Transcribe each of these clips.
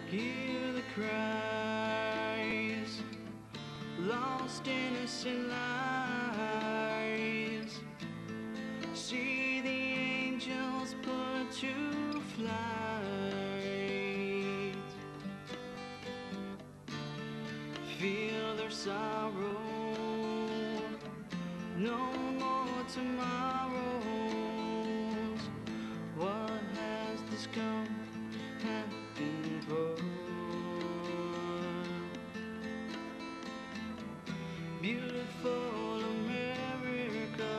Hear the cries, lost innocent lives. See the angels put to flight. Feel their sorrow, no more tomorrows. What has this come happened for? Beautiful America,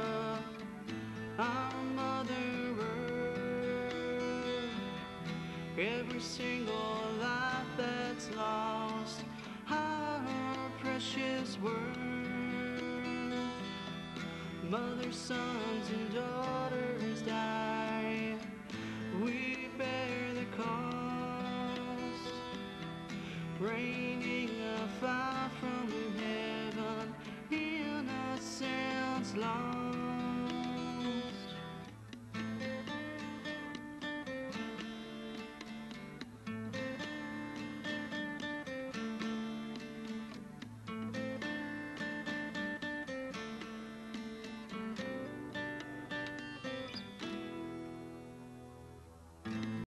our Mother Earth. Every single life that's lost, our precious worth. Mothers, sons, and daughters die. We bear the cost, raining a fire from heaven, innocence lost.